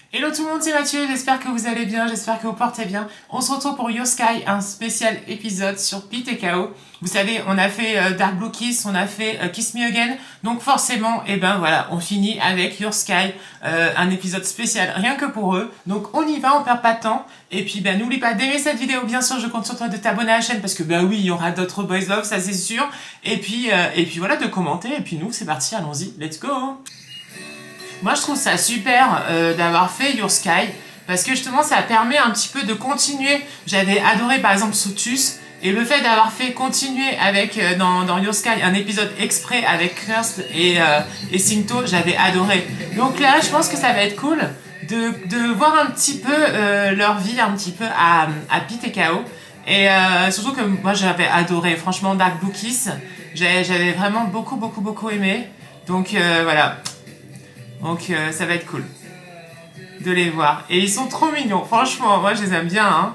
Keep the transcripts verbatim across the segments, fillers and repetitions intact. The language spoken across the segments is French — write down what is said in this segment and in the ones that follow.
Hello tout le monde, c'est Mathieu, j'espère que vous allez bien, j'espère que vous portez bien. On se retrouve pour Your Sky, un spécial épisode sur Pete et K O. Vous savez, on a fait euh, Dark Blue Kiss, on a fait euh, Kiss Me Again, donc forcément, et eh ben voilà, on finit avec Your Sky, euh, un épisode spécial rien que pour eux. Donc on y va, on perd pas de temps. Et puis ben n'oublie pas d'aimer cette vidéo, bien sûr, je compte sur toi de t'abonner à la chaîne parce que ben oui, il y aura d'autres Boys Love, ça c'est sûr. Et puis, euh, et puis voilà, de commenter, et puis nous, c'est parti, allons-y, let's go. Moi, je trouve ça super euh, d'avoir fait Your Sky, parce que justement, ça permet un petit peu de continuer. J'avais adoré, par exemple, Sotus, et le fait d'avoir fait continuer avec, euh, dans, dans Your Sky, un épisode exprès avec Kirst et, euh, et Sinto, j'avais adoré. Donc là, je pense que ça va être cool de, de voir un petit peu euh, leur vie, un petit peu à, à Pete et K O. Et euh, surtout que moi, j'avais adoré, franchement, Dark Blue Kiss. J'avais vraiment beaucoup, beaucoup, beaucoup aimé. Donc euh, voilà. Donc euh, ça va être cool de les voir. Et ils sont trop mignons. Franchement, moi je les aime bien. Hein.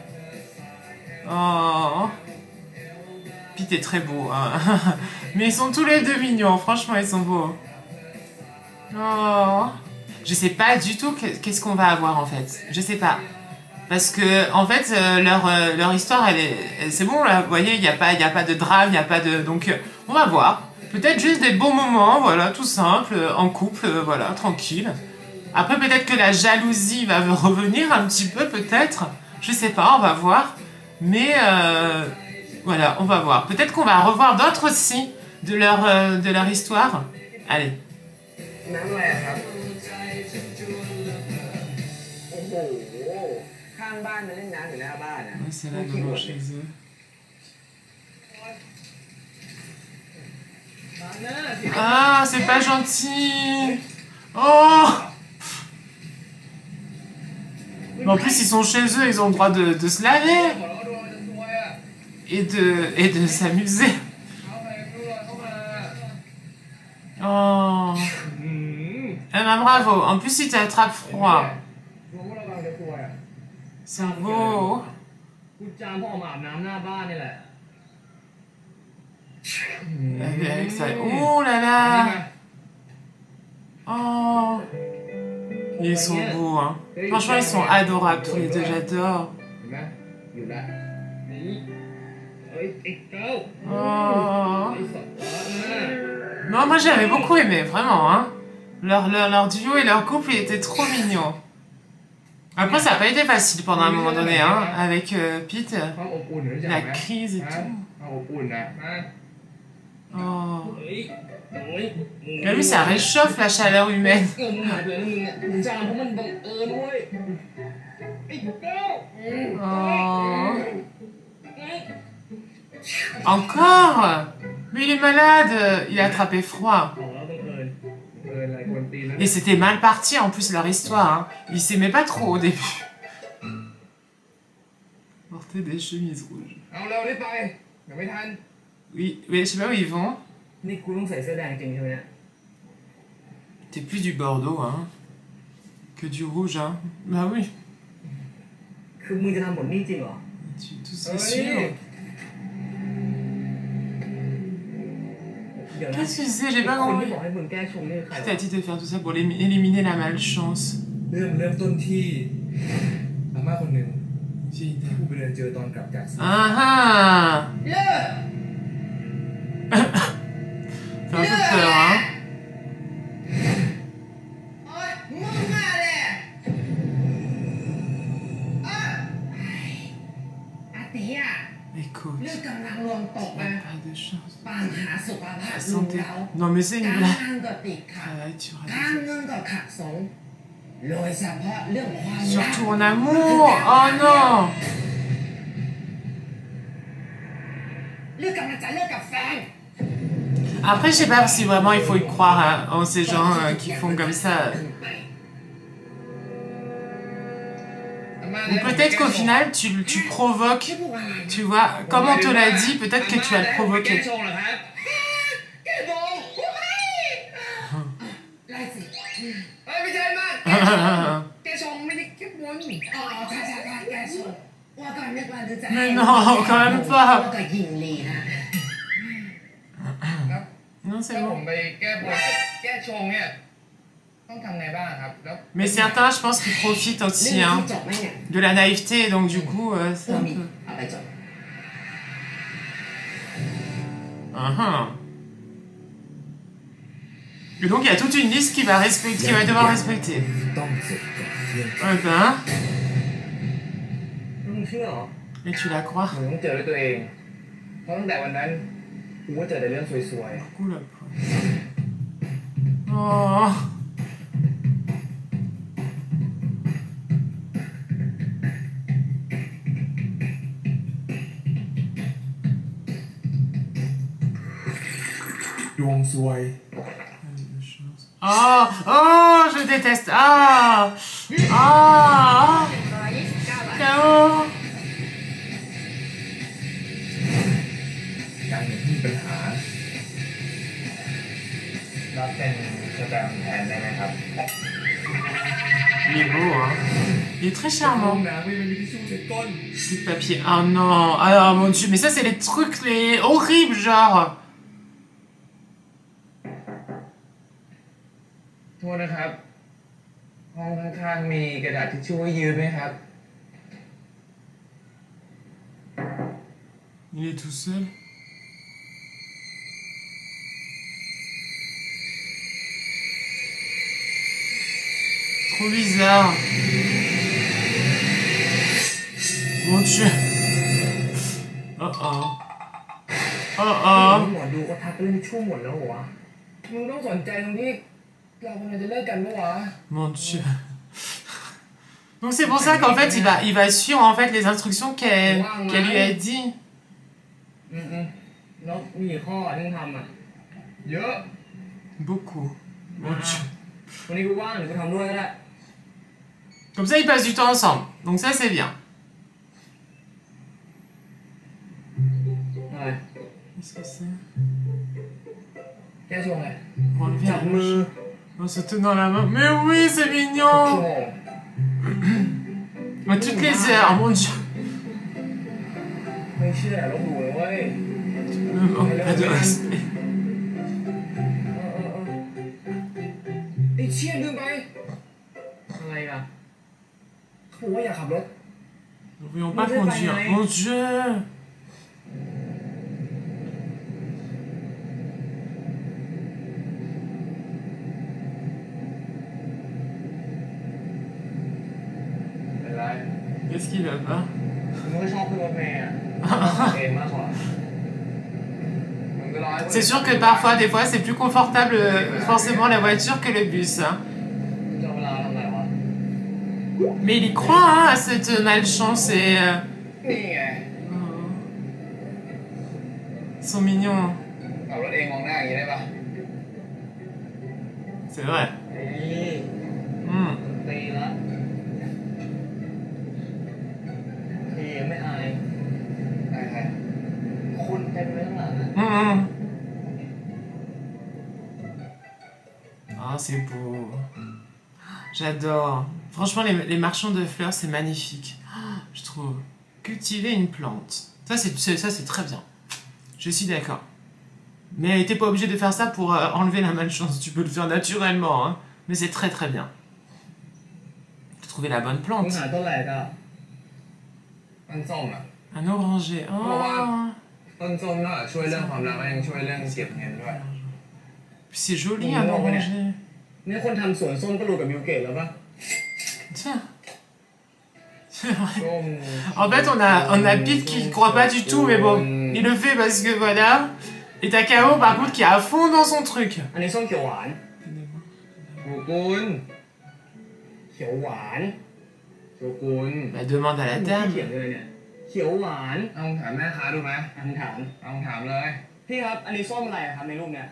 Oh. Pete est très beau. Hein. Mais ils sont tous les deux mignons. Franchement, ils sont beaux. Oh. Je sais pas du tout qu'est-ce qu'on va avoir en fait. Je sais pas. Parce que en fait, euh, leur, euh, leur histoire, elle est, c'est bon là. Vous voyez, il n'y a pas, il y a pas de drame, il n'y a pas de. Donc euh, on va voir. Peut-être juste des bons moments, voilà, tout simple, en couple, voilà, tranquille. Après, peut-être que la jalousie va revenir un petit peu, peut-être. Je sais pas, on va voir. Mais, euh, voilà, on va voir. Peut-être qu'on va revoir d'autres aussi de leur, euh, de leur histoire. Allez. C'est là devant chez eux. Ah, c'est pas gentil. Oh. Mais en plus, ils sont chez eux, ils ont le droit de, de se laver. Et de, et de s'amuser. Oh. Eh ben bravo. En plus, il t'attrape froid. C'est beau. Avec ça. Oh là là. Oh. Ils sont beaux, hein. Franchement, ils sont adorables tous les deux, j'adore. Oh. Non, moi j'avais beaucoup aimé, vraiment, hein. Leur, leur, leur duo et leur couple, il était trop mignon. Après, ça n'a pas été facile pendant un moment donné, hein, avec euh, Pete. La crise et tout. Oh. Mais lui, ça réchauffe la chaleur humaine. Oh. Encore? Mais il est malade. Il a attrapé froid. Et c'était mal parti en plus leur histoire. Hein. Ils s'aimaient pas trop au début. Porter des chemises rouges. Oui, mais je sais pas où ils vont. T'es plus du Bordeaux, hein, que du rouge, hein. Bah oui. Tu, tout c'est sûr. Qu'est-ce que c'est? J'ai pas compris. Qui t'a dit de faire tout ça pour éliminer la malchance? Ah ah. Ça fait un peu peur, hein. Écoute, pas de chance. La santé. Non mais c'est une blague. Travail, tu rates. Surtout en amour. Oh non. Après, je sais pas si vraiment il faut y croire hein, en ces gens euh, qui font comme ça. Ou peut-être qu'au final, tu, tu provoques, tu vois, comme on te l'a dit, peut-être que tu vas le provoquer. Mais non, quand même pas. Non, c'est bon. Mais certains, je pense qu'ils profitent aussi hein, de la naïveté, donc du coup, euh, c'est un peu... Uh-huh. Et donc, il y a toute une liste qui va, respecter, qui va devoir respecter. Eh ben... Et tu la crois? Oula. Oh. Oh, oh, je déteste. Ah, ah, K O. การเงินที่มีปัญหารับเป็นสแตมป์แทนได้ไหมครับ Il est beau, hein. Il est très charmant. Plus de papier. Oh non. Alors, mon Dieu, mais ça, c'est les trucs les horribles, genre. โทษนะครับห้องข้างๆมีกระดาษทิชชู่ให้ยืมไหมครับ Il est tout seul. Trop bizarre. Mon Dieu. Oh oh. Oh oh. หมอดูก็ทักเรื่องชั่วหมดแล้ววะมึงต้องสนใจตรงที่เรากำลังจะเลิกกันปะวะ Mon Dieu. Donc c'est pour ça qu'en fait il va, il va suivre en fait les instructions qu'elle qu'elle lui a dit. อืมๆแล้วมีกี่ข้อที่ต้องทำอ่ะเยอะ Beaucoup. Mon Dieu. วันนี้กูว่างเดี๋ยวกูทำด้วยก็ได้ Comme ça ils passent du temps ensemble. Donc ça c'est bien. อะไร Qu'est-ce que c'est? แก้ชวงไง Pour enlever จับมือ En se tenant la main. Mais oui, c'est ชั่ว mignon. โมง À toutes les heures, mon Dieu. ไม่เชื่อลบหลู่เลยเว้ย Le manque pas de respect. ไอ้เชี่ยลืมไปอะไรล่ะเขาบอกว่าอย่าขับรถ Nous ne pouvions pas conduire. Mon Dieu. Qu'est-ce qu'il a pas? มึงก็ชอบขึ้นรถเมล์อ่ะเองมากกว่า C'est sûr que parfois, des fois, c'est plus confortable euh, forcément la voiture que le bus. Hein. Mais il y croit hein, à cette malchance et... Euh... Oh. Ils sont mignons. C'est vrai. Mmh. ไม่อายใครๆคนเต็มเลยข้างหลัง Mmh. Oh, c'est beau. J'adore. Franchement, les, les marchands de fleurs, c'est magnifique. Je trouve. Cultiver une plante. Ça, c'est ça, c'est très bien. Je suis d'accord. Mais t'es pas obligé de faire ça pour euh, enlever la malchance. Tu peux le faire naturellement. Hein. Mais c'est très très bien. Faut trouver la bonne plante. Un oranger. Oh. C'est joli un oranger. Tiens. En fait, on a, on a Pete qui ne croit pas du tout, mais bon, il le fait parce que voilà. Et t'as K O par contre qui est à fond dans son truc. Bah, demande à la dame. เขียวหวานเอาถามแม่ค้าดูไหมเอาถามเอาถามเลยพี่ครับอันนี้ส้มอะไรครับในรูปเนี้ย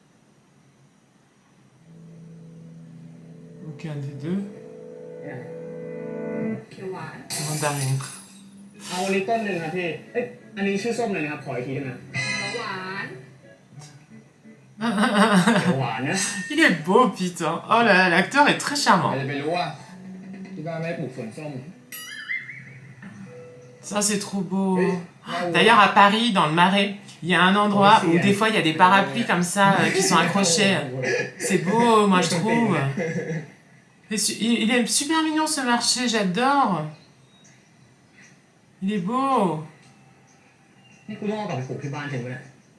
Aucun des deux. เขียวหวาน Mandarine. เอาอันนี้ต้นหนึ่งครับพี่เอ๊ะอันนี้ชื่อส้มเลยนะครับขออีกทีได้ไหมเขียวหวานเขียวหวานนะ Il est beau, Pete. Hein. Oh là là, l'acteur est très charmant. จะไปรู้ว่าที่บ้านไม่ปลูกสวนส้ม Ça, c'est trop beau. D'ailleurs, à Paris, dans le Marais, il il y a un endroit où des fois il y a des parapluies comme ça euh, qui sont accrochés. C'est beau, moi je trouve. Et su- il il est super mignon ce marché, j'adore. Il est beau. นี่กูต้องเอากลับไปปลูกที่บ้านถึงไหมเนี่ย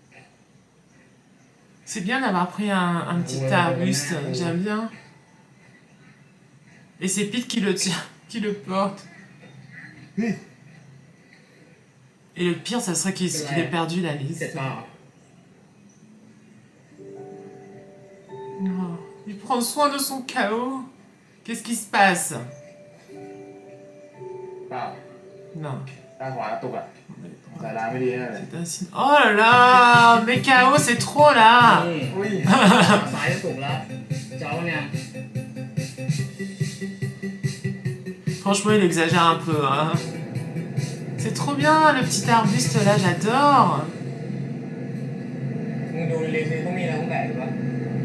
C'est bien d'avoir pris un, un petit arbuste, j'aime bien. Et c'est Pete qui le tient, qui le porte. Et le pire, ça serait qu'il qu'il ait perdu la เสร็จ liste. เปล่า Oh, il prend soin de son chaos. Qu'est-ce qui se passe? เปล่า Non. ตาขวากระตุกอ่ะสายตาไม่ดีแน่เลย C'est un signe. Oh là là, mais chaos, c'est trop là. นี่อุ้ยสายกระตุกแล้วเจ้าเนี่ย Franchement, il exagère un peu. Hein. C'est trop bien, le petit arbuste là, j'adore. มึงดูในเลนส์ต้องมีอะไรต้องแบกหรือเปล่า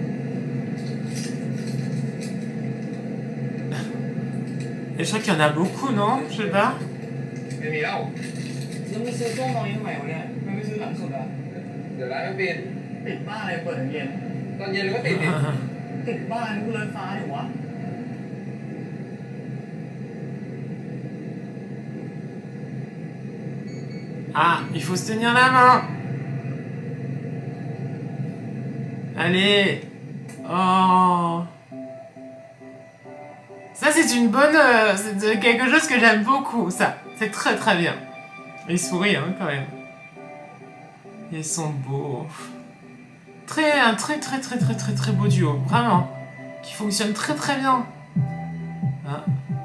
Et je crois qu'il y en a beaucoup, non? Je sais pas. ไม่มีแล้วแล้วมึงซื้อกล้องตรงนี้ทำไมวะเนี่ยมันไม่ซื้อหลังสุดอ่ะเดี๋ยวร้านไม่ปิดปิดบ้านอะไรเปิดถึงเย็นตอนเย็นก็ติดดิติดบ้านกูเลยฟ้าดิวะ Ah, il faut se tenir la main. Allez. Oh. Ça, c'est une bonne... euh, c'est de- quelque chose que j'aime beaucoup, ça. C'est très très bien. Il sourit, hein, quand même. Ils sont beaux. Très, un très très très très très très beau duo. Vraiment. Qui fonctionne très très bien. Ah.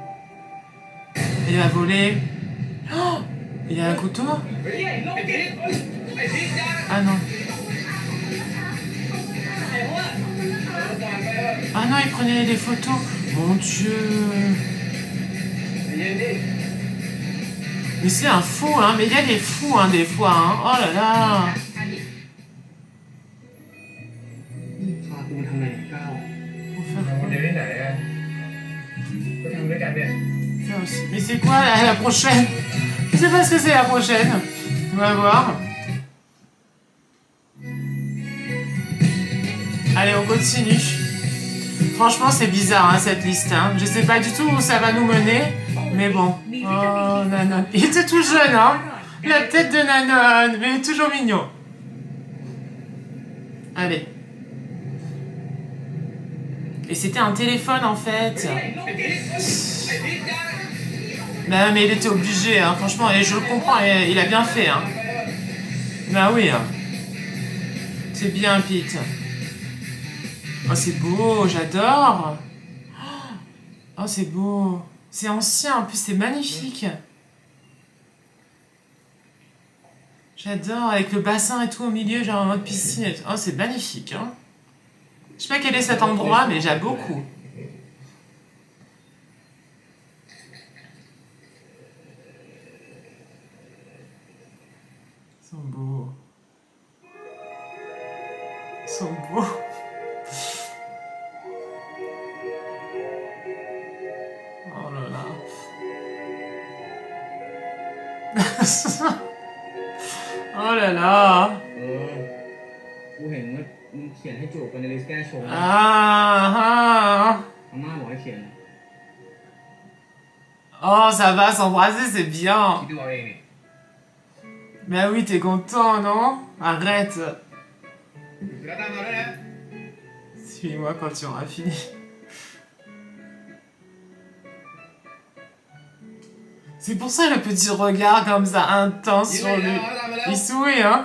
Il va voler. Oh, il y a un couteau? เฮ้ยไอ้โลกจิตไอ้ทิศยา Ah non. ไอ้วะเอาก่อนไปเถอะ Ah non, il prenait des photos. Mon Dieu. เย็นดิ Mais c'est un fou, hein. Mais il y a des fous, hein, des fois. Hein. Oh là là. พากูมาทำไมก้าว Faut faire ทำคนเดียวที่ไหนอ่ะก็ทำด้วยกันเนี่ย ça aussi. Mais c'est quoi la, la prochaine? Je sais pas ce que c'est la prochaine. On va voir. Allez, on continue. Franchement, c'est bizarre, hein, cette liste. Hein. Je sais pas du tout où ça va nous mener. Mais bon. Oh, Nanon. Il était tout jeune, hein. La tête de Nanon. Mais il est toujours mignon. Allez. Et c'était un téléphone, en fait. ไอ้โลกจิตไอ้ทิศยา Bah, mais il était obligé, hein, franchement, et je le comprends, et il a bien fait, hein. Bah oui, hein. C'est bien, Pete. Oh, c'est beau, j'adore. Oh, c'est beau. C'est ancien, en plus, c'est magnifique. J'adore, avec le bassin et tout au milieu, genre en mode piscine. Et tout. Oh, c'est magnifique, hein. Je sais pas quel est cet endroit, mais j'aime beaucoup. Ils sont beaux. Ils sont beaux. Oh là là. Oh là là. เออกูเห็นว่ามึงเขียนให้จูบกันในลิสต์แก้ชง Ah ah. อาม่าบอกให้เขียน Oh, ça va, s'embrasser, c'est bien. คิดดูเอาเองนี่ Mais oui, t'es content, non? Arrête. แล้วตามมาด้วยนะ Suis-moi quand tu auras fini. C'est pour ça le petit regard comme ça intense ยิ้ม sur เลย lui. แล้วตามมาแล้ว Il sourit, hein?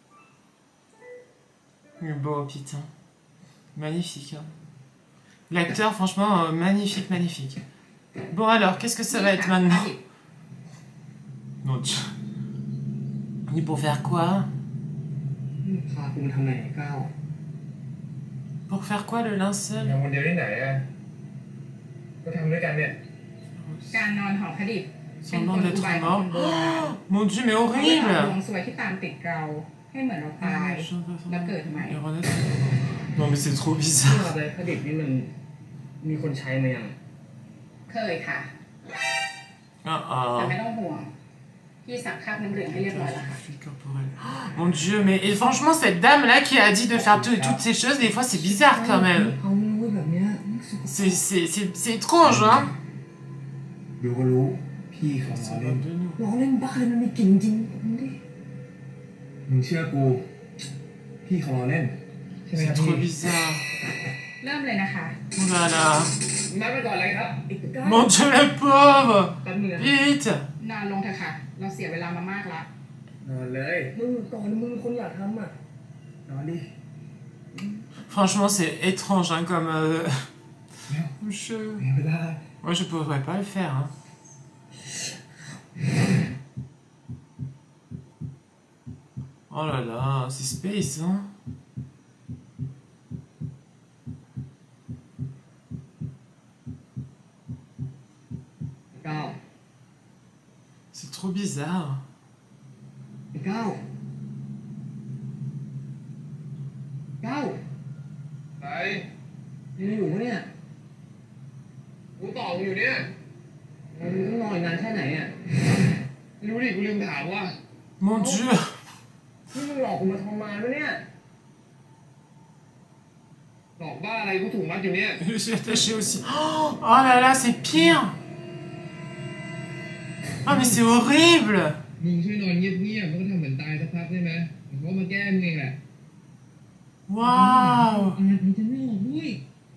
Il est beau, putain. Magnifique, hein. L'acteur, franchement, euh, magnifique, magnifique. Bon alors, qu'est-ce que ça va être maintenant? Mon Dieu. Et pour faire quoi? พากูมาทำไมก้าว Pour faire quoi le linceul? ทำคนเดียวที่ไหนอ่ะก็ทำด้วยกันเนี่ยการนอนหอผดิบเป็น Semblant กลอุ d'être บายของ mort. คนโบราณ Oh, mon Dieu, mais เขาไปหลอกลว horrible! งซวยที่ตามติดเราให้เหมือนเราตาย แล้วเกิดใหม่ Et renaître. Non mais c'est trop ที่ bizarre. อะไรผลิตนี่มันมีคนใช้ไหมยังเคยค่ะ Ah แต่ ah. ไม่ต้องห่วงพี่สั่งคราบน้ำเหลืองให้เรียบร้อยแล้วค่ะ Oh, mon Dieu, mais et franchement, cette dame-là qui a dit de faire tout- toutes ces choses, des fois, c'est bizarre quand même. เขารู้แบบเนี้ย C'est c'est- c'est- c'est étrange, hein. ดูก็รู้พี่เขาล้อเล่นล้อเล่นบ้าเลยมันไม่จริงจริงดิมึงเชื่อกูพี่เขาล้อเล่นใช่ไหมค C'est รับ trop พี่ bizarre. เริ่มเลยนะคะ Oh là là. นัดไปก่อนเลยครับ Mon Dieu, le pauvre. แป๊บนึงนะ Vite. นอนลงเถอะค่ะ เราเสียเวลามามากละนอนเลยมึงก่อนมึงคนอยากทำอ่ะนอนดิ Franchement, c'est étrange, hein, comme... euh, ไม่ Je... ไม่ได้ Moi, je pourrais pas le faire, hein. Oh là là, c'est space, hein. C'est trop bizarre. เก้าเก้าไหนยังอยู่ปะเนี่ยกูต่อกูอยู่เนี่ยมึงต้องนอนอีกนานแค่ไหนอ่ะรู้ดิกูลืมถามว่า Mon Dieu. นี่มึงหลอกกูมาทรมานปะเนี่ยหลอกบ้าอะไรกูถูกมัดอยู่เนี่ย Je suis attaché aussi. Oh, oh là là, c'est pire. Oh, mais c'est horrible. มึงช่วยนอนเงียบๆมันก็ทำเหมือนตายสักพักได้ไหมเพราะมันแก้มึงเองแหละ Waouh. มันจะไม่หลอกด้วย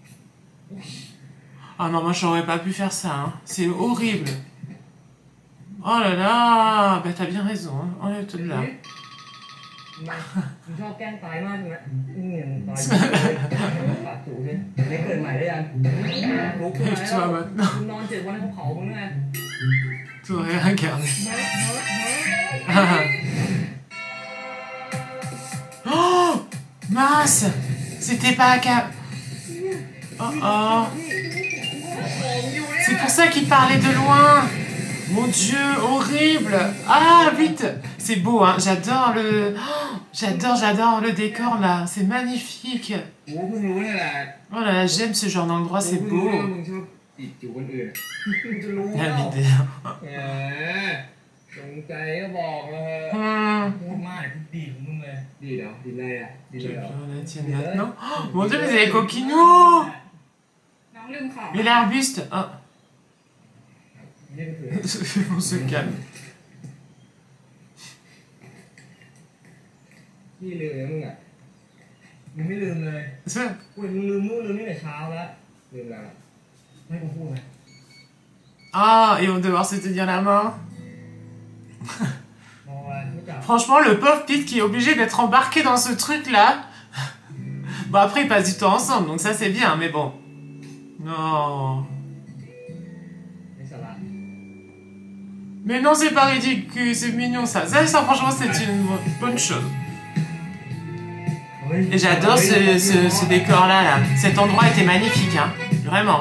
Ah non, moi, j'aurais pas pu faire ça, hein. C'est horrible. Oh là là. Bah, t'as bien raison, hein. Enlève-toi de là. มึงชอบแกล้งตายมากใช่ไหมนี่เงินตายปากสูงใช่ไหมไม่เกิดใหม่ได้ยังลุกขึ้นมาแล้วมึงนอนเจ็ดวันให้เขาเผามึงไง Tu aurais regardé. Oh, mince. C'était pas à cap. Oh oh. C'est pour ça qu'il parlait de loin. Mon Dieu, horrible. Ah, vite. C'est beau, hein. J'adore le... Oh, j'adore, j'adore le décor, là. C'est magnifique. Oh là là, j'aime ce genre d'endroit, c'est beau. La vidéo. แหมจงใจก็บอกเลย Hmm. พูดมากดีของมึงเลยดีเดี๋ยวดีเลยอ่ะดีเลยเหรอ On la tienne maintenant. Oh, mon Dieu, mais les coquinots. น้องลืมของ Mais l'arbuste. Oh. นี่ก็คือ On se calme. พี่ลืมเลยมึงอ่ะมึงไม่ลืมเลย Ça. กูเห็นมึงลืมนู่นลืมนี่แต่เช้าแล้วลืมแล้วไม่กูพูดไหม Ah, et on va devoir se tenir la main. มองอะไรไม่จับ Franchement, le pauvre Pete qui est obligé d'être embarqué dans ce truc-là. Bon, après, ils passent du temps ensemble, donc ça, c'est bien, mais bon. Non. ไม่สาระ Mais non, c'est pas ridicule, c'est mignon, ça. Ça, ça franchement, c'est une bonne chose. Et j'adore ce, ce, ce décor-là, là. Cet endroit était magnifique, hein. Vraiment.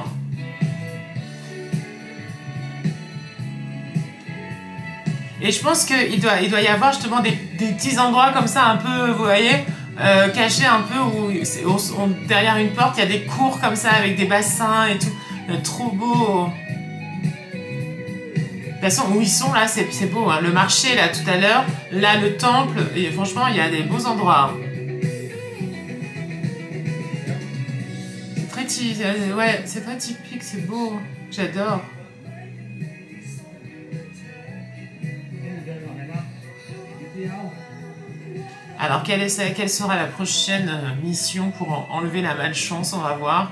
Et je pense qu'il doit, il doit y avoir justement des, des petits endroits comme ça, un peu, vous voyez, euh, cachés un peu, où c'est- on- on- derrière une porte, il y a des cours comme ça, avec des bassins et tout. Euh, trop beau. De toute façon, où ils sont, là, c'est c'est beau. Hein. Le marché, là, tout à l'heure, là, le temple, et franchement, il y a des beaux endroits. Hein. C'est très, ty- euh, ouais, c'est très typique, c'est beau. J'adore. เดินก่อนไหนบ้างเดียว Alors, quelle, est, sa- quelle sera la prochaine euh, mission pour en- enlever la malchance? On va voir.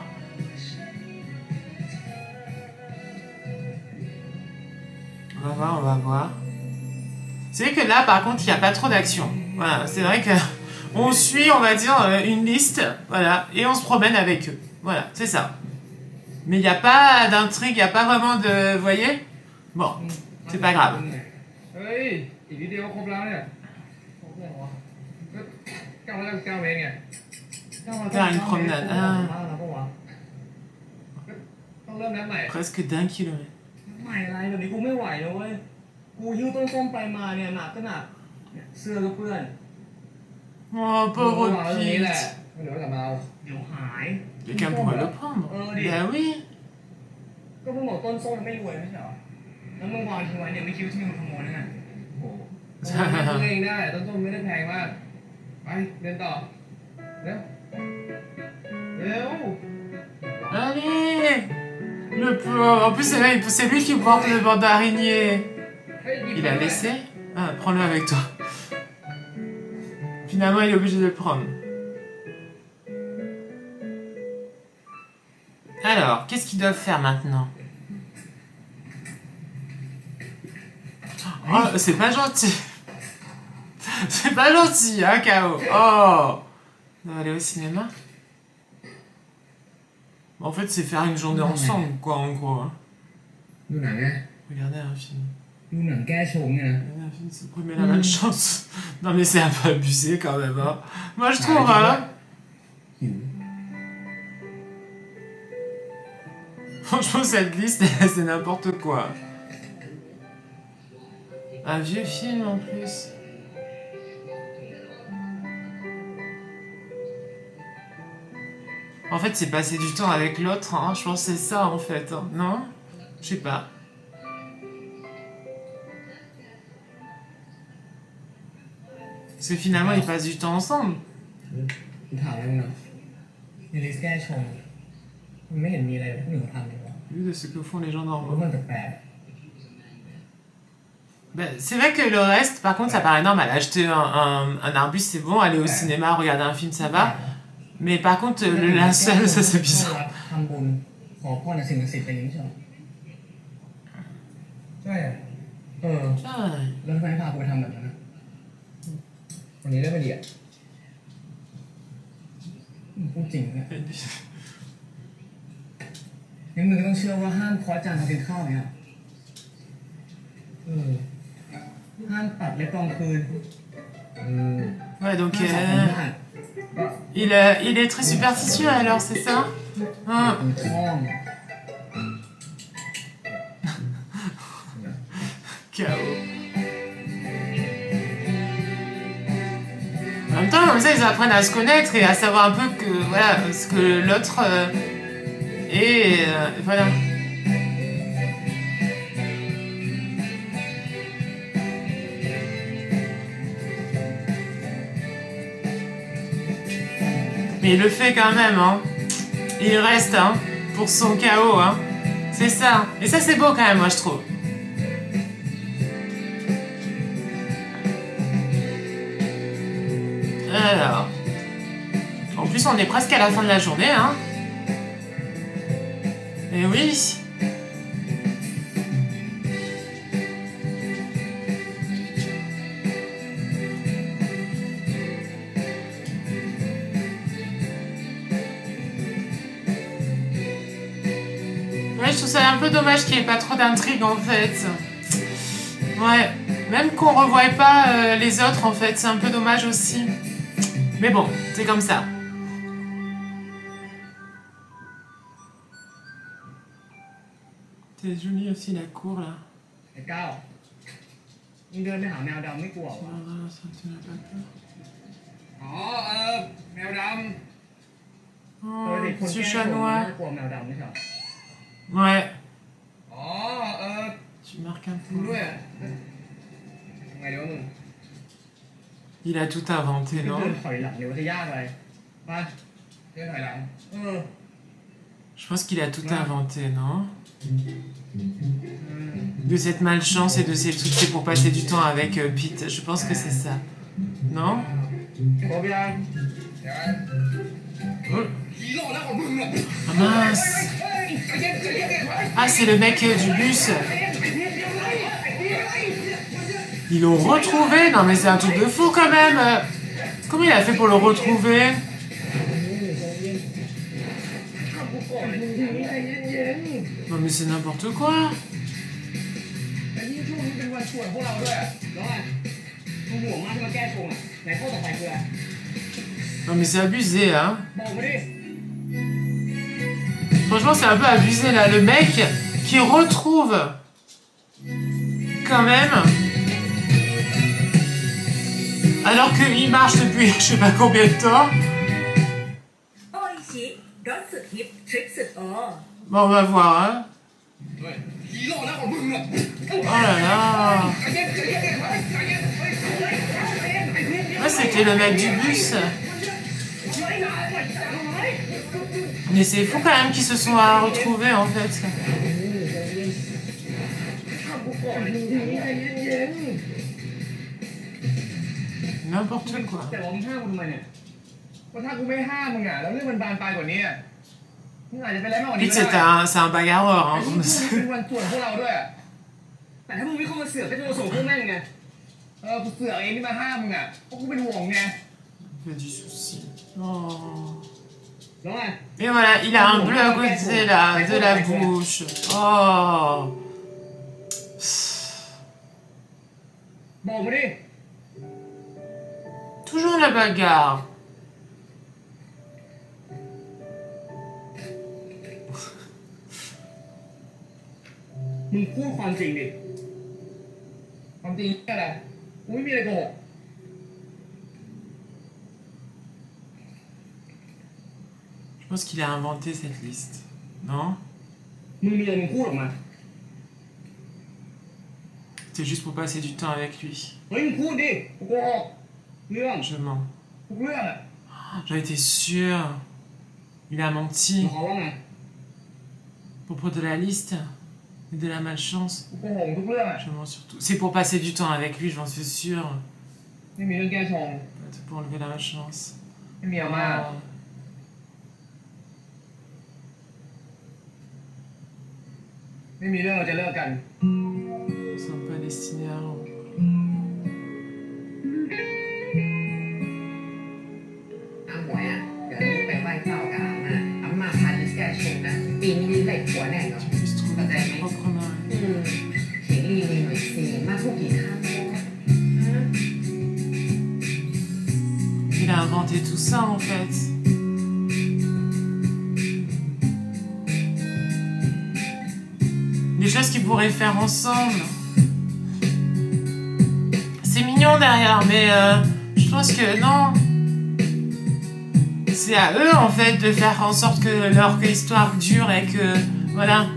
On va voir, on va voir. C'est vrai que là, par contre, il n'y a pas trop d'action. Voilà, c'est vrai que on suit, on va dire, euh, une liste, voilà, et on se promène avec eux. Voilà, c'est ça. Mais il n'y a pas d'intrigue, il n'y a pas vraiment de... Vous voyez? Bon, c'est pas grave. เฮ้ยอีกนิดเดียวครบแล้วเนี่ยครบแล้วเหรอก็เก้าแล้วเก้าเองไงเก้ามา Faire une promenade. Ah, แล้วปะวะก็ต้องเริ่มนับใหม่ presque d'un kilomètre. ใหม่อะไรแบบนี้กูไม่ไหวนะเว้ยกูหิ้วต้นส้มไปมาเนี่ยหนักก็หนักเนี่ยเสื้อก็เปื้อน Oh, pauvre เอาตรงนี้แหละ Pete. เดี๋ยวกลับมาเอาเดี๋ยวหาย Quelqu'un pourrait le prendre. Euh, allez. Ben oui. ก็เพิ่งบอกต้นส้มไม่รวยไม่ใช่เหรอแล้วมึงวางทิ้งไว้เนี่ยไม่คิดว่าที่มึงขโมยนั่นน่ะโอ้โหซื้อเองได้ต้นต้นไม่ได้แพงมากไปเดินต่อเร็วเร็ว Allez. Le pauvre. En plus, c'est vrai, c'est lui qui porte le banc d'araignée. Il a laissé? Ah, prends-le avec toi. Finalement, il est obligé de le prendre. Alors, qu'est-ce qu'ils doivent faire maintenant? Oh, c'est pas gentil. C'est pas gentil, hein, K O. Oh. On va aller au cinéma. En fait, c'est faire une journée ensemble, quoi, en gros. Hein. ดูหนังไง Regardez un film. ดูหนังแก้ชงเนี่ยนะ Regardez un film, c'est primer la malchance. Non, mais c'est un peu abusé quand même, hein. Moi, je trouve, hein. หิว Franchement, cette liste, c'est n'importe quoi. Un vieux film en plus. En fait, c'est passer du temps avec l'autre, hein. Je pense que c'est ça en fait, hein. Non? Je sais pas. Parce que finalement, ils passent du temps ensemble. ถามอะไรมึงเนาะในลิสต์แก้ชงมันไม่เห็นมีอะไรที่หนึ่งทำเลยวะ Vu de ce que font les gens เพราะ normaux. มันแปลก Ben, c'est vrai que le reste, par contre, ça paraît normal. Acheter un, un, un arbuste, c'est bon. Aller au cinéma, regarder un film, ça va. Mais par contre, le linceul, ça c'est bizarre. ทำบุญขอพรในสิ่งศักดิ์สิทธิ์อะไรอย่างนี้ใช่ไหมใช่เออ Ah. แล้วทำไมพากูไปทำแบบนั้นนะวันนี้ได้ไม่ดีอ่ะพูดจริงเนี่ยงั้นมึงก็ต้องเชื่อว่าห้ามเคาะจานทำกินข้าวเนี่ยเออห้ามตัดเล็บตอนคืนอืม Ouais, donc ห้ามสอน euh, บ้าน il, euh, il est très superstitieux alors, c'est ça? Hein? เป็นช่อง K O. En même temps, comme ça, ils apprennent à se connaître et à savoir un peu que, voilà, ce que l'autre euh, est. Euh, voilà. Mais il le fait quand même, hein. Il reste, hein, pour son K O, hein. C'est ça. Et ça, c'est beau quand même, moi, je trouve. Alors. En plus, on est presque à la fin de la journée, hein. Et oui. Ouais, je trouve ça un peu dommage qu'il n'y ait pas trop d'intrigue en fait. Ouais, même qu'on ne revoie pas euh, les autres en fait, c'est un peu dommage aussi. Mais bon, c'est comme ça. C'est joli aussi la cour là. ไอ้ก้าวมึงเดินไปหาแมวดำไม่กลัว Tu วะ vas voir, ça, tu n'as pas peur. อ๋อเออแมวดำเออ Oh, เด็กคน petit แก้ chat ชง noir. ไม่กลัวแมวดำไม่ใช่เหรอ Ouais, อ๋อเออ tu marques un มึงด้วย peu. อะทำไงเดี๋ยวมึง Il a tout inventé, เดิ non? นถอยหลังเดี๋ยวมันจะยากเลยมาเดินถอยหลังเออ Je pense qu'il a tout Ouais. inventé, non? อืม De cette malchance et de ces trucs, c'est pour passer du temps avec euh, Pete. Je pense que c'est ça. Non? ครบยังเดี๋ยว Oh. ฮีโร่แล้วของมึงเนี่ย Ah mince! Ah, c'est le mec euh, du bus! Ils l'ont retrouvé? Non, mais c'est un truc de fou quand même! Comment il a fait pour le retrouver? Non, mais c'est n'importe quoi! แต่ยิ่งช่วงนี้เป็นวันชวนพวกเราด้วยแล้วไงมึงห่วงมากที่มาแก้ชงอ่ะไหนข้อต่อไปคืออะไร Non, mais c'est abusé, hein! บอกมาดิ Franchement, c'est un peu abusé là. Le mec qui retrouve quand même, alors qu'il marche depuis je sais pas combien de temps. โอ้ยชิรถสุดฮิปทริปสุดโอ Bon, on va voir, hein. ฮีโร่แล้วของมึงเนี่ย Oh là là. c'était le mec du bus. Mais c'est fou quand même qu'ils se sont retrouvés en fait. N'importe quoi. แต่ผมห้ามคุณทำไมเนี่ยว่าถ้ากูไม่ห้ามมึงอ่ะแล้วเรื่องมันบานปลายกว่านี้อ่ะมึงอาจจะเป็นอะไรมากกว่านี้ Pete ก็ c'est ได้ un, c'est un bagarreur. Hein. เป็นวันส่วนพวกเราด้วยอ่ะแต่ถ้ามึงไม่เข้ามาเสือกก็จะมาส่งพวกแม่งไงเออกูเสือกเองที่มาห้ามมึงอ่ะเพราะกูเป็นห่วงไง Il y a du souci. Oh. แล้วไง Et voilà, il a un bleu à côté là, de la bouche. Oh. บอกมาดิ Toujours la bagarre. มึงพูดความจริงดิความจริงอะไรกูไม่มีอะไรโกหก Je pense qu'il a inventé cette liste. Non? มึงมีอะไรมึงพูดออกมา C'était juste pour passer du temps avec lui. เฮ้ยมึงพูดดิกูโกหกเรื่อง Je mens. ทุกเรื่องอ่ะ J'en étais sûre. Il a มึง menti. ขอว่าไง Propos de la liste et de la malchance. กูโกหกทุกเรื่องอ่ะ Je mens surtout. C'est pour passer du temps avec lui, j'en suis sûre. ไม่มีเรื่องแก้ชง C'est pour enlever la malchance. ไม่มีเอามา Oh. ไม่มีเรื่องเราจะเลิกกัน Nous sommes pas destinés à rompre. อาหมวยอ่ะเดี๋ยวลูกไปไหว้เจ้ากับอาม่าอาม่าพาลิสแกชงนะปีนี้ลิสได้ผัวแน่นอน Il se trouve Peut-être, son mais- propre mari. อืมเห็นลีลีหน่อยสิมาพูดกี่ครั้งแล้วฮะ Il a inventé tout ça en fait. Des choses qu'ils pourraient faire ensemble. C'est mignon derrière, mais euh, je pense que non. C'est à eux en fait de faire en sorte que leur histoire dure et que voilà.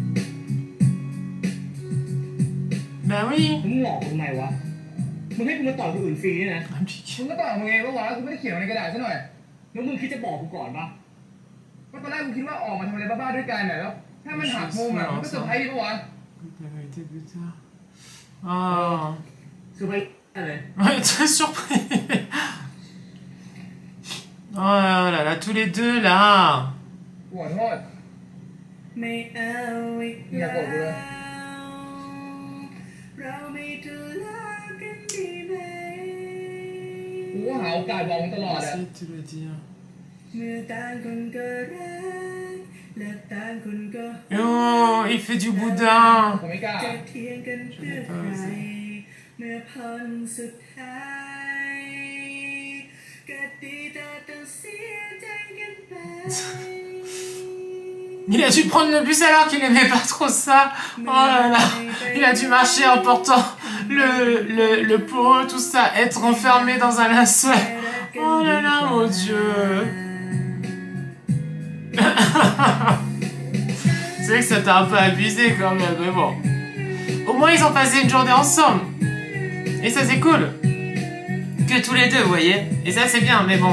Ben oui. มึงหลอกกูทำไมวะมึงให้กูมาต่อยคนอื่นฟรีเนี่ยนะ Impliqué. มึงก็ต่อยมึงเองปะวะกูไม่ได้เขียนลงในกระดาษซะหน่อยแล้วมึงคิดจะบอกกูก่อนปะก็ตอนแรกกูคิดว่าออกมาทำอะไรบ้าๆด้วยกันน่ะแล้วถ้ามันหักมุมอ่ะมันก็เซอร์ไพรส์ดีปะวะ La vérité plus tard. Oh. เซอร์ไพรส์อะไร Ouais, très surpris. Oh là là, tous les deux là. กูขอโทษไม่เอาอีกอย่าแล้โกรธกูเลยวเราไม่ทะเลาะกันดีไหมกูก็หาโอกาสบอกมึงตลอดอ่ะ J'essaie de te le dire. เมื่อต่างคนก็รักและต่างคนก็ Oh, il fait du boudin. ผมไม่กล้าจะเทียงกันเพื่อใครเมื่อพ้นสุดท้ายก็ดีแต่ต้องเสียใจกันไป Il a dû prendre le bus alors qu'il n'aimait pas trop ça. Oh là là. Il a dû marcher en portant le, le, le pot, tout ça, être enfermé dans un linceul. Oh là là, mon Dieu. C'est vrai que ça t'a un peu abusé quand même, mais bon. Au moins, ils ont passé une journée ensemble. Et ça, c'est cool. Que tous les deux, vous voyez. Et ça, c'est bien, mais bon.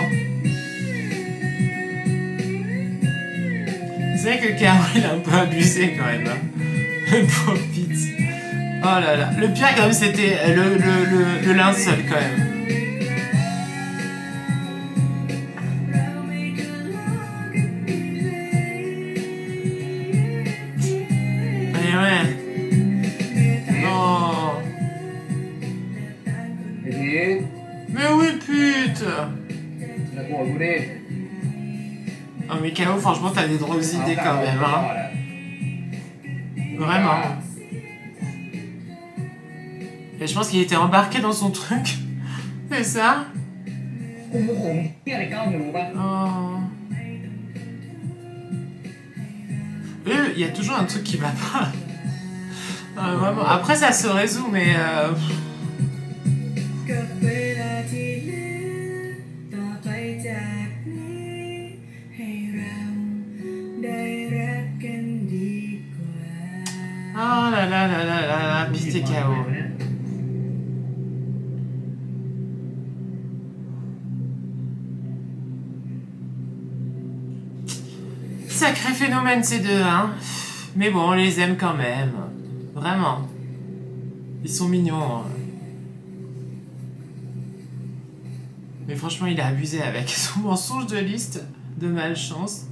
C'est vrai que Caro, il a un peu abusé quand même. Hein. Le pauvre Pete. Oh là là. Le pire, quand même, c'était le, le, le, le linceul quand même. Mais ouais. Oh. ไอ้พีท Mais oui, Pete. อย่าโกรธกูดิ Oh, mais Caro, franchement, t'as des drôles d'idées quand même. Hein. Vraiment. Et je pense qu'il était embarqué dans son truc. C'est ça? กูโมโหมึงเหี้ยอะไรก้าวมึงรู้ปะ Oh. Eux, il y a toujours un truc qui va pas. Ah, vraiment. Après, ça se résout, mais... Euh... กับเวลาที่เหลือต่อไปจากนี้ให้เราได้รักกันดีกว่า Oh là là là là là là, Pete et Caro. sacré phénomène ces deux, hein. Mais bon, on les aime quand même. Vraiment. Ils sont mignons. Hein. Mais franchement, il a abusé avec son mensonge de liste de malchance.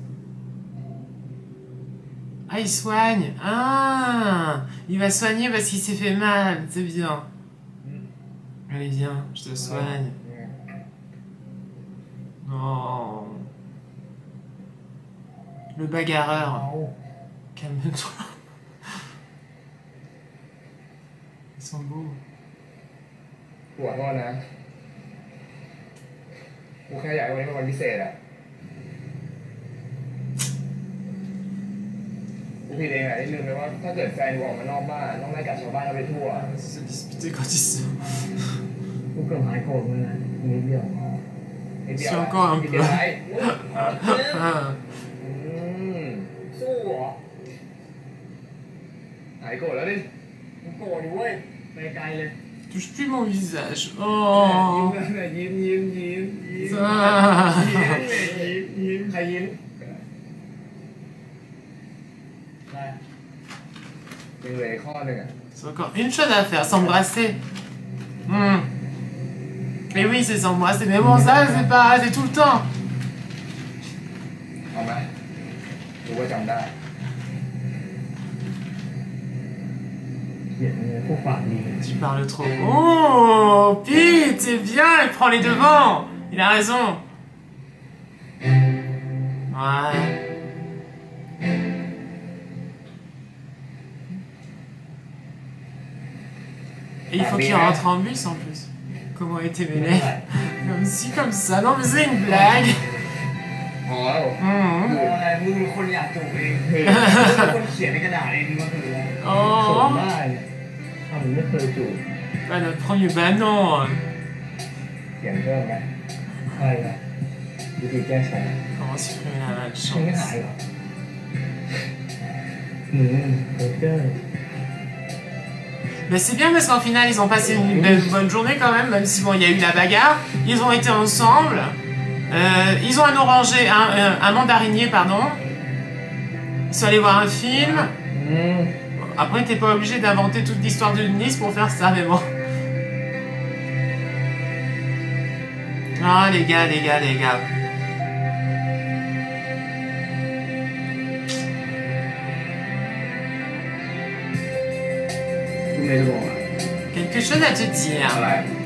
Ah, il soigne. Ah, il va soigner parce qu'il s'est fait mal. C'est bien. Allez, viens, je te soigne. Non. Le bagarreur. Calme-toi. Ils sont beaux. ปวดโทษนะกูแค่อยากให้วันนี้เป็นวันพิเศษอะกูผิดเองอะที่ลืมไปว่าถ้าเกิดแฟนกูออกมานอกบ้านต้องไล่กัดชาวบ้านเขาไปทั่ว Se disputer quand ils sont. กูเกือบหายโกรธมึงนะนิดเดียวนิดเดียว C'est encore un นิด peu. เดียวไอ้ Ah. อืมสู้เหรอหายโกรธแล้วดิมึงโกรธอยู่เว้ยไปไกลเลย Touche plus mon visage. ยิ้ม Oh. เลยยิ้มยิ้มยิ้มยิ้ม Ça. ยิ้มเลยยิ้มยิ้มใครยิ้มได้ยังเหลืออีกข้อหนึ่งอ่ะ C'est encore une chose à faire, s'embrasser. Hmm. Et oui, c'est s'embrasser. Mais bon, ça, c'est pas. C'est tout le temps. เอาไหมรู้ว่าจำได้เขียนพวกปากดี Tu parles trop. Oh, Pete, c'est bien, il prend les devants. Il a raison. Ouais. Et il faut qu'il rentre en bus en plus. Comment étaient mes lèvres? Comme ci, comme ça. Non, mais c'est une blague. พอแล้ว Mhm. อะไรมึงเป็นคนอยากจูบเองมึงเป็นคนเขียนในกระดาษเองมึงก็คือแล้วส่ง Oh. ได้เนี่ยถ้ามึงไม่เคยจูบ Bah, notre premier. Bah, non. เขียนเพิ่มไหมใช่ครับวิธีแก้ไข Comment supprimer la ไม่ไม่หาย malchance? หรออืมโอเค Mais c'est bien parce qu'en final, ils ont passé une, une bonne journée quand même, même si bon, il y a eu la bagarre. Ils ont été ensemble. Euh, ils ont un oranger, un, un, un mandarinier, pardon. Ils sont allés voir un film. อืม Après, t'es pas obligé d'inventer toute l'histoire de Nice pour faire ça, mais bon. Ah, les gars, les gars, les gars. Quelque chose à te dire. อะไร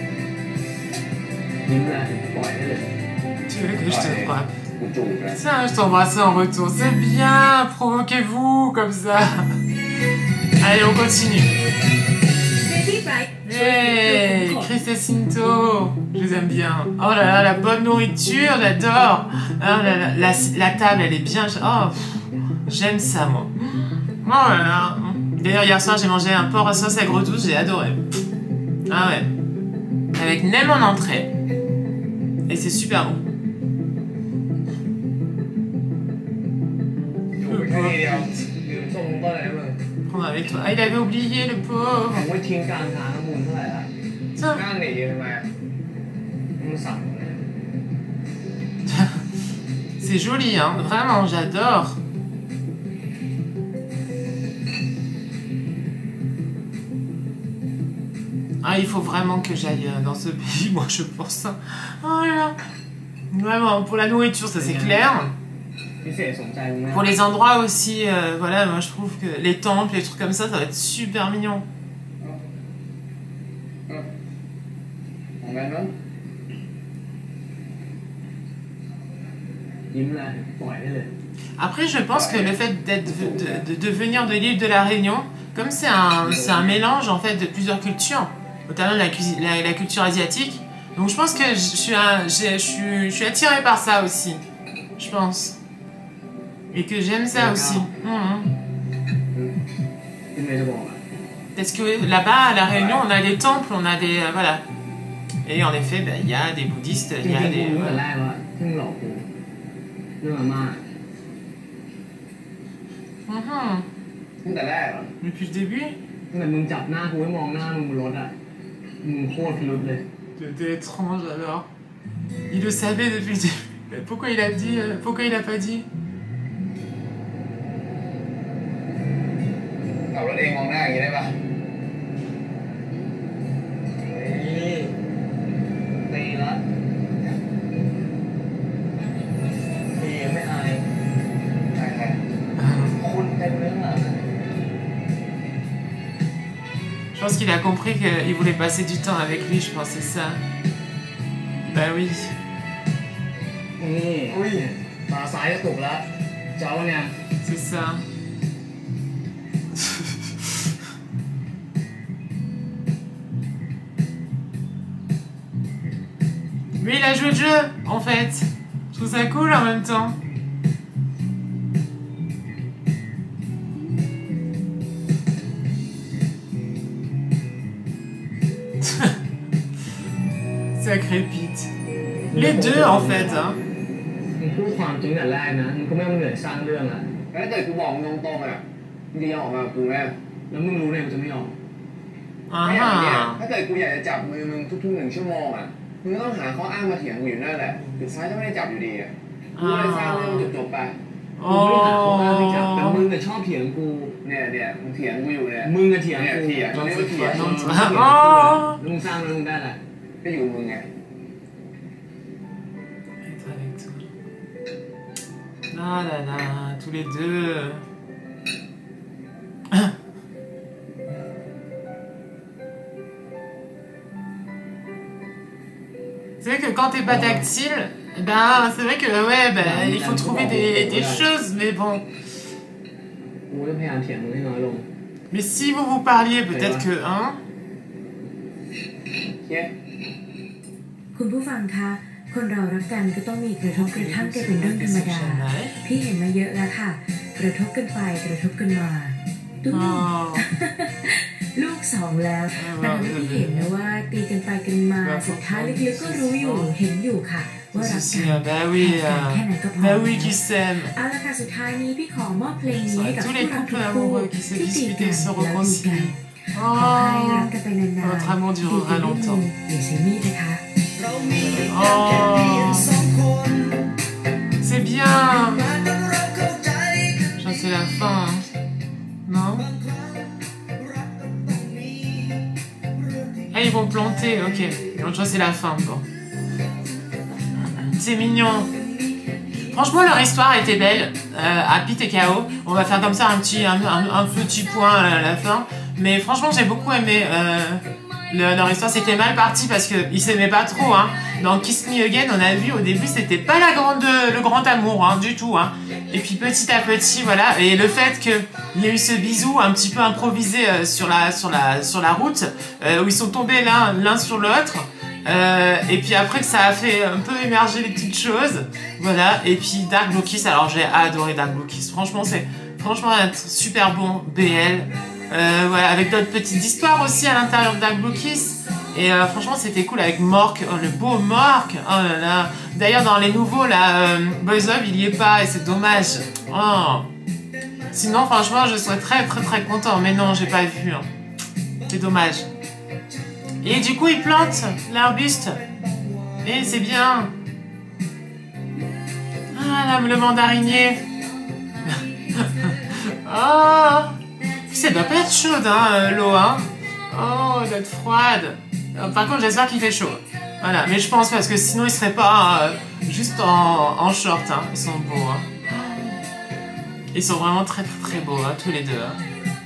ยิ้มนะปล่อยได้เลย Tu veux que je te frappe? กูจูบนะ Tiens, je t'embrasse en retour. C'est bien, provoquez-vous comme ça. Allez, on continue. Baby Bright Hey, Chris et Cinto, je les aime bien. Oh là là, la bonne nourriture, j'adore. Oh là là, la, la table, elle est bien. Oh, pff, j'aime ça, moi. Oh là là. D'ailleurs, hier soir, j'ai mangé un porc à sauce aigre douce, j'ai adoré. Ah ouais. Avec nem en entrée. Et c'est super bon. จูบไปแค่ทีเดียวลืมส่งเบอร์ให้มึง Prendre avec toi. Ah, il avait oublié, le ผ pauvre. มไม่ทิ้งกลางทางนะมึงเท่าไหร่ละ Tiens. นั่งหนีทำไมมึงสั่งนะ C'est joli, hein. Vraiment, j'adore. Ah, il faut vraiment que j'aille euh, dans ce pays, moi, je pense. Oh là là. Vraiment, pour la nourriture, ça c'est clair. พิเศษสนใจมึงไหม Pour les endroits aussi, euh, voilà, moi je trouve que les temples, les trucs comme ça, ça va être super mignon. ของแม่นั้นยิ้มนะปล่อยได้เลย Après, je pense que le fait d'être, de, de, de venir de l'île de la Réunion, comme c'est un, c'est un mélange en fait de plusieurs cultures, notamment la, cuisine, la, la culture asiatique, donc je pense que je suis, un, je, je suis, je suis attirée par ça aussi, je pense. Et que j'aime ça aussi. Mhm. ยิ้มเลยจะบอกอ่ะ Parce que là-bas, à la Réunion, on a des temples, on a des... euh, voilà. Et en effet, ben, il y a des bouddhistes, จ il ริ y ง a ๆกู des... รู้แต่ voilà. แรกว่าที่มึงหลอกกูเรื่องอาม่า Mhm. ตั้งแต่แรกเหรอ Depuis le début, ตั้งแต่มึงจับหน้ากูให้มองหน้ามึงบนรถอ่ะมึงโคตรพิรุษเลย c'était étrange alors. Il le savait depuis le début. Mais pourquoi il a dit... euh, pourquoi il a pas dit ขับรถเองมองหน้าอย่างนี้ได้ปะนี่ตีแล้วตีไม่อายใช่ครับคนเต็มเลยอ่ะ Je pense qu'il a compris qu'il voulait passer du temps avec lui, je pense, c'est ça. Bah oui. นี่อุ้ยตาซ้ายจะตกแล้วเจ้าเนี่ย C'est ça. Mais il a joué le jeu, en fait. Je trouve ça cool en même temps. Ça crépite. Les deux, en fait. Hein. มึงพูดความจริงแต่แรกนะมึงก็ไม่ต้องเหนื่อยสร้างเรื่องอ่ะแล้วถ้าเกิดกูบอกมึงตรงๆอ่ะมึงจะยอมออกมากับกูไหมแล้วมึงรู้เนี่ยมึงจะไม่ยอม Ah ถ้าเกิดกูอยากจะจับมือมึงทุกๆหนึ่งชั่วโมงอ่ะมึงก็ต้องหาข้ออ้างมาเถียงกูอยู่นั่นแหละสุดท้ายก็ไม่ได้จับอยู่ดีอ่ะกูเลยสร้างเรื่องจบๆไปกูไม่ได้หาข้ออ้างให้จับแต่มึงเนี่ยชอบเถียงกูเนี่ยเนี่ยมึงเถียงกูอยู่เนี่ยมึงอะเถียงกูเถียงตอนนี้ก็เถียงแล้วมึงสร้างเรื่องได้แหละก็อยู่มึงไง Être avec toi. Ah là là, tous les deux. C'est vrai que quand t'es pas tactile, ben c'est vrai que ouais, ben il faut trouver des, des choses, mais bon. Mais si vous vous parliez, peut-être que hein. คุณผู้ฟังคะคนเรารักกันก็ต้องมีกระทบกระทั่งกันเป็นเรื่องธรรมดาพี่เห็นมาเยอะแล้วค่ะกระทบกันไปกระทบกันมาตุ้มลูกสองแล้วแต่ทำให้พี่เห็นนะว่าตีกันไปกันมาสุดท้ายลึกๆก็รู้อยู่เห็นอยู่ค่ะว่ารักกันแค่นั้นก็พอเอาละค่ะสุดท้ายนี้พี่ขอมอบเพลงนี้ให้กับผู้รักทุกคู่ที่ตีกันแล้วดีกันขอให้รักกันไปนานๆตีกันนิดนึงอย่าใช้มีดนะคะ Oh, c'est bien. Je crois que c'est la fin. Hein. Non? Ah, ils vont planter, ok. Donc, je crois que c'est la fin. Bon. C'est mignon. Franchement, leur histoire était belle. Euh, à Pete et K O. On va faire comme ça un petit, un, un, un petit point à la fin. Mais franchement, j'ai beaucoup aimé. Euh, Le, leur histoire c'était mal parti parce qu'ils s'aimaient pas trop hein. Dans Kiss Me Again on a vu au début c'était pas la grande, le grand amour hein, du tout hein. Et puis petit à petit voilà. Et le fait qu'il y ait eu ce bisou un petit peu improvisé euh, sur, la, sur, la, sur la route euh, où ils sont tombés l'un l'un sur l'autre euh, et puis après que ça a fait un peu émerger les petites choses voilà. Et puis Dark Blue Kiss, alors j'ai adoré Dark Blue Kiss, franchement c'est franchement un super bon B L. Euh, voilà, avec d'autres petites histoires aussi à l'intérieur de Dark Blue Kiss. Et euh, franchement, c'était cool avec Mork, oh, le beau Mork. Oh là là. D'ailleurs, dans les nouveaux, là, euh, Boys Love, il y est pas et c'est dommage. Oh. Sinon, franchement, je serais très très très content. Mais non, j'ai pas vu. Hein. C'est dommage. Et du coup, ils plantent l'arbuste. Et c'est bien. Ah là, le mandarinier. Oh. Ça doit pas être chaude, hein, l'eau, hein. Oh, elle doit être froide. Par contre, j'espère qu'il fait chaud. Voilà, mais je pense parce que sinon, ils seraient pas euh, juste en, en short, hein. Ils sont beaux, hein. Ils sont vraiment très, très, très beaux, hein, tous les deux. Hein.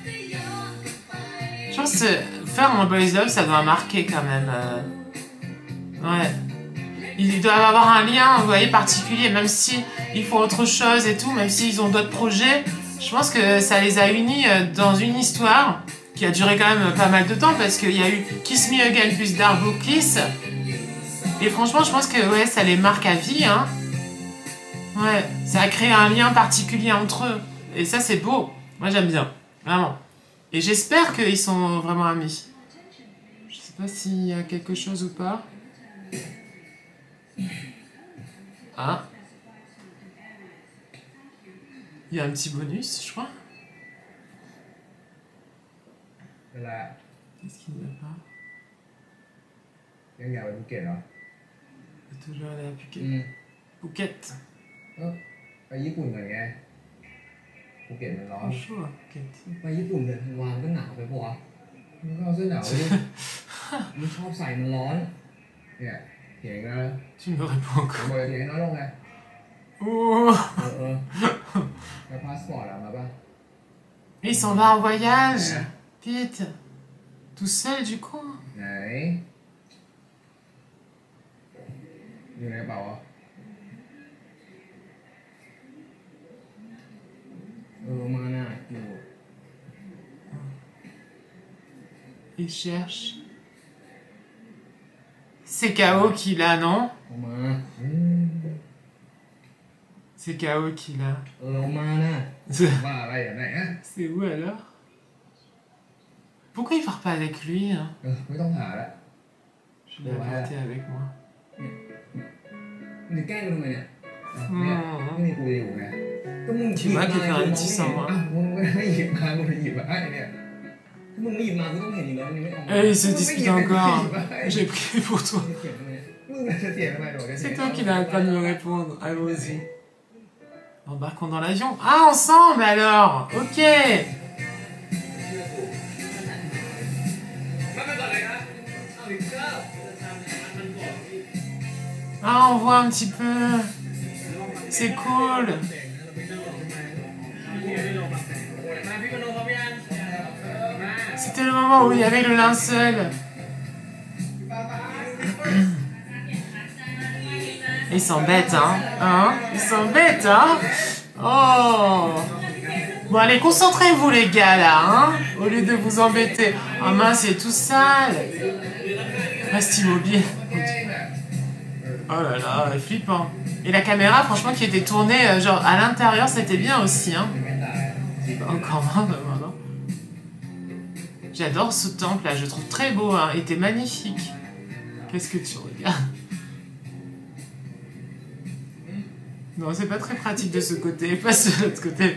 Je pense que faire un Boys Love, ça doit marquer quand même. Euh... Ouais. Ils doivent avoir un lien, vous voyez, particulier, même si ils font autre chose et tout, même s'ils ont d'autres projets. Je pense que ça les a unis dans une histoire qui a duré quand même pas mal de temps parce qu'il y a eu Kiss Me Again plus Dark Blue Kiss. Et franchement, je pense que ouais, ça les marque à vie. Hein. Ouais, ça a créé un lien particulier entre eux. Et ça, c'est beau. Moi, j'aime bien. Vraiment. Et j'espère qu'ils sont vraiment amis. Je sais pas s'il y a quelque chose ou pas. Ah. Il y a un petit bonus, je crois. Qu'est-ce qu'il n'y a pas? Il y a un bouquet là. Il est toujours allé à Phuket. Mm. Phuket. Oh, à Japon, ภูเก็ตมันร้อน Bonjour, Katie. ไปญี่ปุ่นเดือนธันวาคมก็หนาวไปปะวะมึงก็เอาเสื้อหนาวดิมึงชอบใส่มันร้อนเนี่ยเถียงกันแล้ว Tu me réponds ผม encore. บอกจะเถียงให้น้อยลงไง Oh. เออเออแล้วพาสปอร์ตอะมาป่ะ Il s'en va en voyage. Pete. Tout seul du coup. ไหนอยู่ในกระเป๋าอ่ะเออมาน่ะอยู่ Il cherche. C'est K O qui l'a, non? เอามาอืม C'est K O qui l'a. เออเอามาน่ะ C'est ว่าอะไรอย่างไหนฮะ où alors? Pourquoi il part pas avec lui, hein? เออไม่ต้องหาละ Je l'ai inventé avec moi. มึงแกล้งกูทำไมเนี่ยเนี่ยไม่มีกูอยู่ไงก็มึงคิดว่าคือการที่สองวะอ่ะมึงไม่หยิบมากูจะหยิบมาให้เนี่ยถ้ามึงไม่หยิบมากูต้องเห็นอยู่แล้วมึงไม่เอามา Eh, il se dispute encore. J'ai pris pour toi. เถียงทำไมมึงจะเถียงทำไมหนูจะเถียง C'est toi qui n'arrête pas de me répondre. Allons-y. Embarquons dans l'avion. Ah, ensemble alors. Ok. มาไปก่อนเลยครับเอาอีกเจ้า Ah, on voit un petit peu. C'est cool. C'était le moment où il y avait le linceul. Ils s'embêtent, hein. Hein? Ils s'embêtent, hein. Oh. Bon, allez, concentrez-vous, les gars, là, hein. Au lieu de vous embêter. Ah mince, c'est tout sale. Reste immobile. Oh là là, flippant. Et la caméra, franchement, qui était tournée, euh, genre, à l'intérieur, c'était bien aussi, hein. Encore moins, maintenant. J'adore ce temple, là. Je le trouve très beau, hein. Il était magnifique. Qu'est-ce que tu regardes? Non, c'est pas très pratique de ce côté, pas de l'autre côté.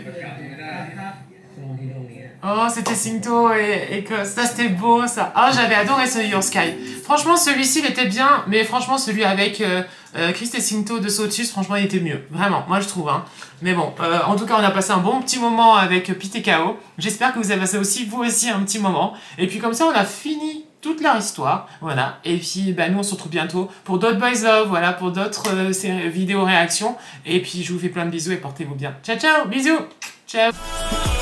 Oh, c'était Sinto et, et que ça, c'était beau, ça. Oh, j'avais adoré ce Your Sky. Franchement, celui-ci, il était bien, mais franchement, celui avec euh, euh, Chris et Sinto de Sotus, franchement, il était mieux. Vraiment, moi, je trouve. Hein. Mais bon, euh, en tout cas, on a passé un bon petit moment avec Pete et K O. J'espère que vous avez passé aussi, vous aussi, un petit moment. Et puis, comme ça, on a fini toute leur histoire, voilà, et puis bah, nous on se retrouve bientôt pour d'autres Boys Love, voilà, pour d'autres euh, vidéos réactions, et puis je vous fais plein de bisous et portez-vous bien. Ciao ciao, bisous, ciao.